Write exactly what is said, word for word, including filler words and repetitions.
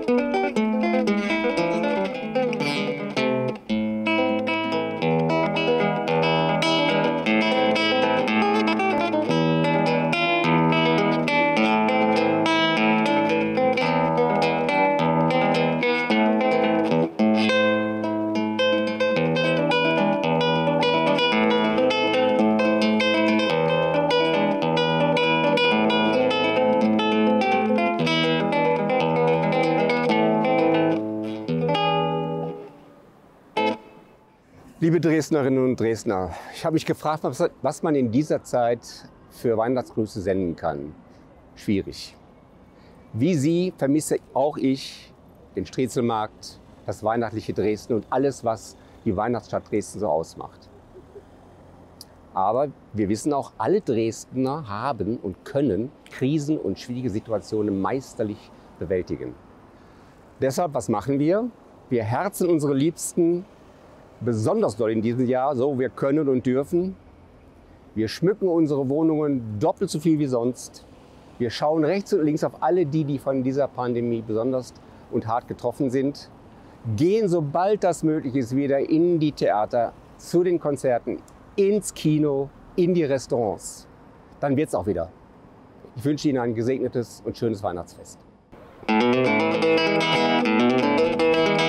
Liebe Dresdnerinnen und Dresdner, ich habe mich gefragt, was man in dieser Zeit für Weihnachtsgrüße senden kann. Schwierig. Wie Sie vermisse auch ich den Striezelmarkt, das weihnachtliche Dresden und alles, was die Weihnachtsstadt Dresden so ausmacht. Aber wir wissen auch, alle Dresdner haben und können Krisen und schwierige Situationen meisterlich bewältigen. Deshalb, was machen wir? Wir herzen unsere Liebsten besonders doll in diesem Jahr, so wir können und dürfen. Wir schmücken unsere Wohnungen doppelt so viel wie sonst. Wir schauen rechts und links auf alle die, die von dieser Pandemie besonders und hart getroffen sind. Gehen, sobald das möglich ist, wieder in die Theater, zu den Konzerten, ins Kino, in die Restaurants. Dann wird es auch wieder. Ich wünsche Ihnen ein gesegnetes und schönes Weihnachtsfest.